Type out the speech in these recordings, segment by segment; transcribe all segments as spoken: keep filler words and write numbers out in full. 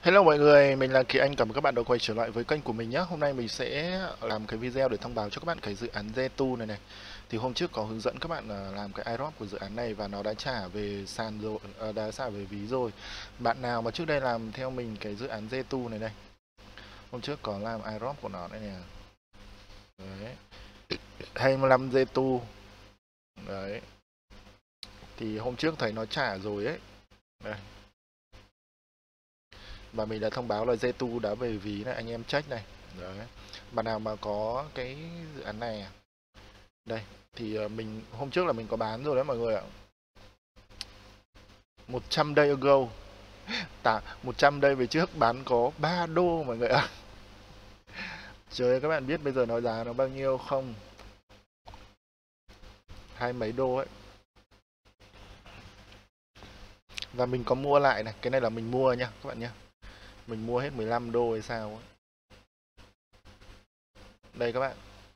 Hello mọi người, mình là Kỳ Anh, cảm ơn các bạn đã quay trở lại với kênh của mình nhé. Hôm nay mình sẽ làm cái video để thông báo cho các bạn cái dự án Zetu này này. Thì hôm trước có hướng dẫn các bạn à, làm cái airdrop của dự án này và nó đã trả về sàn rồi, à, đã trả về ví rồi. Bạn nào mà trước đây làm theo mình cái dự án Zetu này này, hôm trước có làm airdrop của nó đây nè. Đấy, hai mươi lăm Zetu. Đấy, thì hôm trước thấy nó trả rồi ấy. Đây. Và mình đã thông báo là Zetu đã về ví này, anh em check này. Đấy. Bạn nào mà có cái dự án này à? Đây, thì ờ, mình hôm trước là mình có bán rồi đấy mọi người ạ. một trăm day ago, tạ một trăm day về trước bán có ba đô mọi người ạ. Trời ơi, các bạn biết bây giờ nó giá nó bao nhiêu không? Hai mấy đô ấy. Và mình có mua lại này, cái này là mình mua nha các bạn nhé. Mình mua hết mười lăm đô hay sao ấy. Đây các bạn.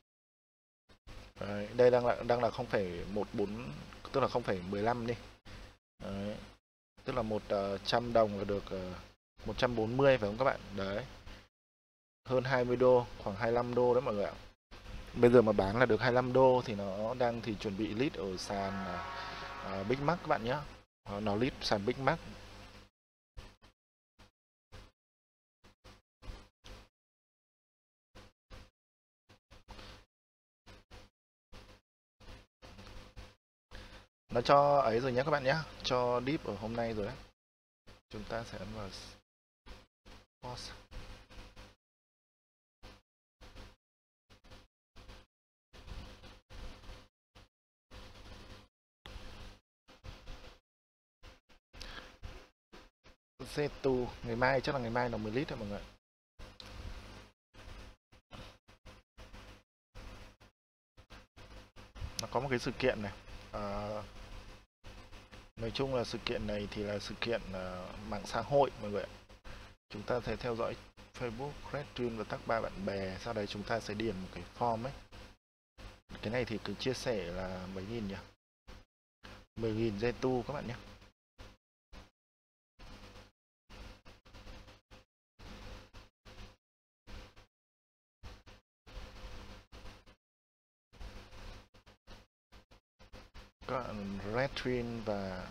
Đấy, đây đang là đang là không phẩy một bốn, tức là không phẩy mười lăm đi. Đấy, tức là một uh, trăm đồng là được uh, một trăm bốn mươi phải không các bạn? Đấy. Hơn hai mươi đô, khoảng hai mươi lăm đô đấy mọi người ạ. Bây giờ mà bán là được hai mươi lăm đô thì nó đang thì chuẩn bị list ở sàn uh, Big Mac các bạn nhé. Nó, nó list sàn Big Mac. Nó cho ấy rồi nhé các bạn nhé. Cho deep ở hôm nay rồi đấy. Chúng ta sẽ ấn vào pause. Zetu, ngày mai chắc là ngày mai là mười lít thôi mọi người. Nó có một cái sự kiện này. À, nói chung là sự kiện này thì là sự kiện uh, mạng xã hội mọi người ạ. Chúng ta sẽ theo dõi Facebook, Redstream và tag ba bạn bè. Sau đấy chúng ta sẽ điền một cái form ấy. Cái này thì cứ chia sẻ là mấy nghìn nhỉ? mười nghìn Zetu các bạn nhé. Các bạn Redstream và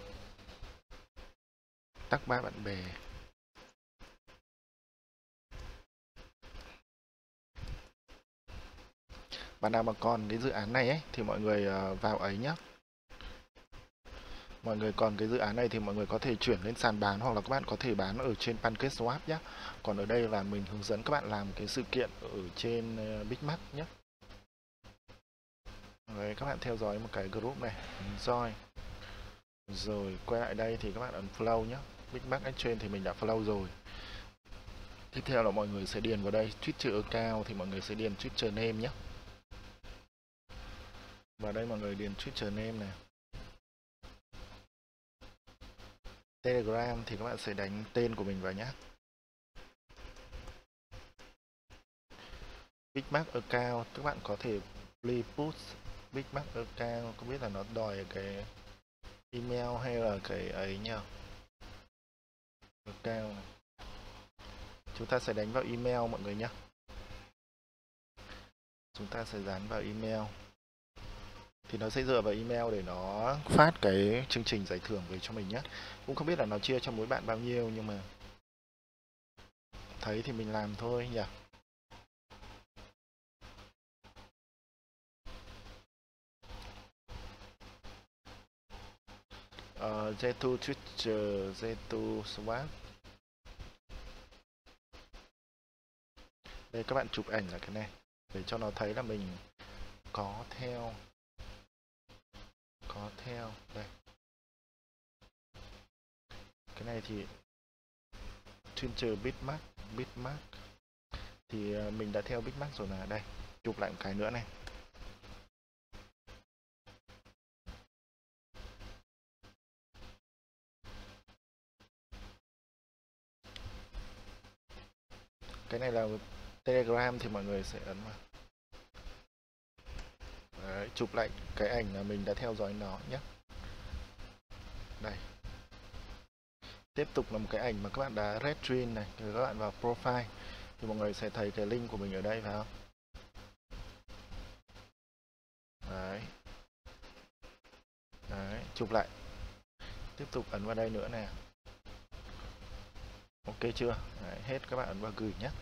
tag ba bạn bè. Bạn nào mà còn cái dự án này ấy thì mọi người vào ấy nhé. Mọi người còn cái dự án này thì mọi người có thể chuyển lên sàn bán hoặc là các bạn có thể bán ở trên PancakeSwap nhé. Còn ở đây là mình hướng dẫn các bạn làm cái sự kiện ở trên Big Mac nhé. Đấy, các bạn theo dõi một cái group này, join. Rồi quay lại đây thì các bạn ấn flow nhé. Big Mac Exchange thì mình đã flow rồi. Tiếp theo là mọi người sẽ điền vào đây Twitter account thì mọi người sẽ điền Twitter name nhé. Vào đây mọi người điền Twitter name này. Telegram thì các bạn sẽ đánh tên của mình vào nhé. Big Mac account các bạn có thể please put Big Mac account, không biết là nó đòi cái email hay là cái ấy nhỉ? Account. Chúng ta sẽ đánh vào email mọi người nhé. Chúng ta sẽ dán vào email. Thì nó sẽ dựa vào email để nó phát cái chương trình giải thưởng về cho mình nhé. Cũng không biết là nó chia cho mỗi bạn bao nhiêu nhưng mà thấy thì mình làm thôi nhỉ. Uh, Zetu Twitter, Zetu Swap. Đây các bạn chụp ảnh là cái này để cho nó thấy là mình có theo có theo đây. Cái này thì Twitter Bitmark, Bitmark thì mình đã theo Bitmark rồi mà. Đây, chụp lại một cái nữa này. Cái này là Telegram thì mọi người sẽ ấn vào. Đấy, chụp lại cái ảnh là mình đã theo dõi nó nhé. Đây. Tiếp tục là một cái ảnh mà các bạn đã red twin này, thì các bạn vào profile thì mọi người sẽ thấy cái link của mình ở đây phải không? Đấy. Đấy, chụp lại. Tiếp tục ấn vào đây nữa nè. Ok chưa? Đấy, hết các bạn ấn vào gửi nhé.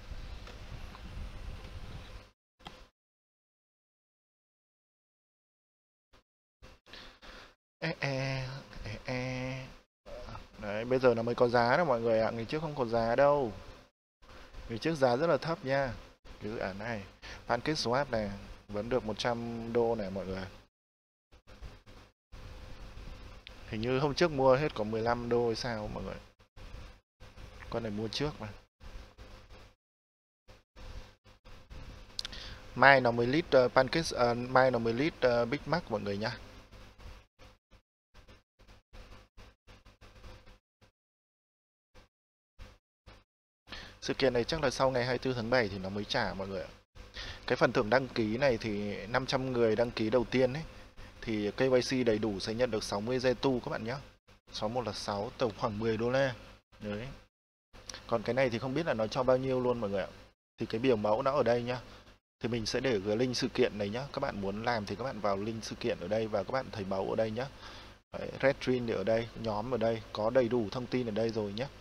E, e, e, e. Đấy, bây giờ nó mới có giá đó mọi người ạ. Ngày trước không có giá đâu. Ngày trước giá rất là thấp nha. Cái dự án này. PancakeSwap này vẫn được một trăm đô này mọi người. Hình như hôm trước mua hết có mười lăm đô hay sao mọi người. Con này mua trước mà. Mai nó mới list uh, Pancake uh, mai nó mới list uh, Big Mac mọi người nhá. Sự kiện này chắc là sau ngày hai mươi tư tháng bảy thì nó mới trả mọi người ạ. Cái phần thưởng đăng ký này thì năm trăm người đăng ký đầu tiên ấy thì ca i xê đầy đủ sẽ nhận được sáu mươi Zetu các bạn nhé. sáu một là sáu, tổng khoảng mười đô la. Đấy. Còn cái này thì không biết là nó cho bao nhiêu luôn mọi người ạ. Thì cái biểu mẫu nó ở đây nhá. Thì mình sẽ để cái link sự kiện này nhá. Các bạn muốn làm thì các bạn vào link sự kiện ở đây và các bạn thấy mẫu ở đây nhá. Đấy, Red Dream thì ở đây, nhóm ở đây, có đầy đủ thông tin ở đây rồi nhé.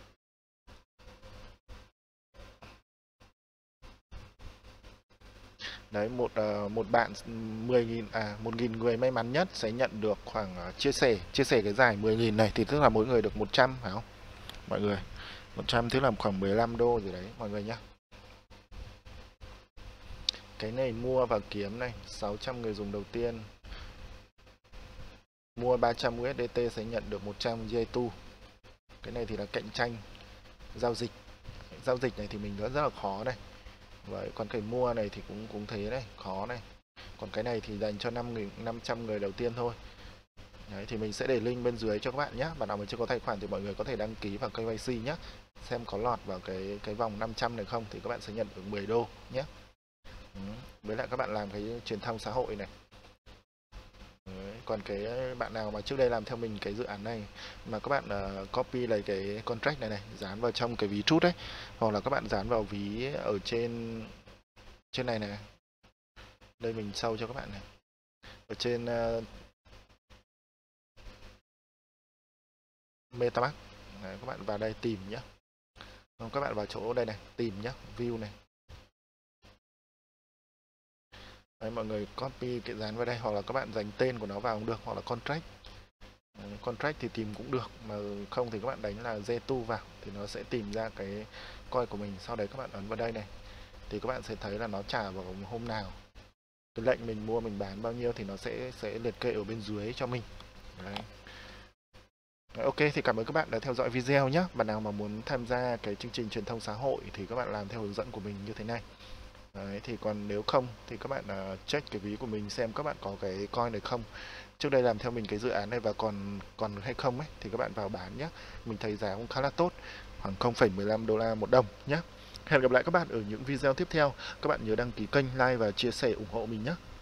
Đấy, một uh, một bạn mười nghìn à một nghìn người may mắn nhất sẽ nhận được khoảng uh, chia sẻ chia sẻ cái giải mười nghìn này thì tức là mỗi người được một trăm phải không? Mọi người. một trăm tức là khoảng mười lăm đô gì đấy mọi người nhá. Cái này mua và kiếm này, sáu trăm người dùng đầu tiên. Mua ba trăm u ét đê tê sẽ nhận được một trăm Zetu. Cái này thì là cạnh tranh giao dịch. Giao dịch này thì mình rất rất là khó đây. Vậy còn cái mua này thì cũng cũng thế này, khó này. Còn cái này thì dành cho năm trăm người đầu tiên thôi. Đấy, thì mình sẽ để link bên dưới cho các bạn nhé. Bạn nào mà chưa có tài khoản thì mọi người có thể đăng ký vào ca i xê nhé. Xem có lọt vào cái cái vòng năm trăm này không thì các bạn sẽ nhận được mười đô nhé. Ừ. Với lại các bạn làm cái truyền thông xã hội này. Đấy, còn cái bạn nào mà trước đây làm theo mình cái dự án này mà các bạn uh, copy lấy cái contract này này, dán vào trong cái ví trút đấy, hoặc là các bạn dán vào ví ở trên trên này này. Đây mình sâu cho các bạn này. Ở trên uh, MetaMask. Đấy, các bạn vào đây tìm nhé. Các bạn vào chỗ đây này, tìm nhé, view này. Đấy, mọi người copy cái dán vào đây, hoặc là các bạn dành tên của nó vào cũng được, hoặc là contract. Đấy, contract thì tìm cũng được, mà không thì các bạn đánh là Zetu vào thì nó sẽ tìm ra cái coin của mình. Sau đấy các bạn ấn vào đây này thì các bạn sẽ thấy là nó trả vào hôm nào, cái lệnh mình mua mình bán bao nhiêu thì nó sẽ sẽ liệt kê ở bên dưới cho mình. Đấy. Ok, thì cảm ơn các bạn đã theo dõi video nhé. Bạn nào mà muốn tham gia cái chương trình truyền thông xã hội thì các bạn làm theo hướng dẫn của mình như thế này. Đấy, thì còn nếu không thì các bạn uh, check cái ví của mình xem các bạn có cái coin này không. Trước đây làm theo mình cái dự án này và còn còn hay không ấy thì các bạn vào bán nhé. Mình thấy giá cũng khá là tốt, khoảng không phẩy mười lăm đô la một đồng nhé. Hẹn gặp lại các bạn ở những video tiếp theo. Các bạn nhớ đăng ký kênh, like và chia sẻ ủng hộ mình nhé.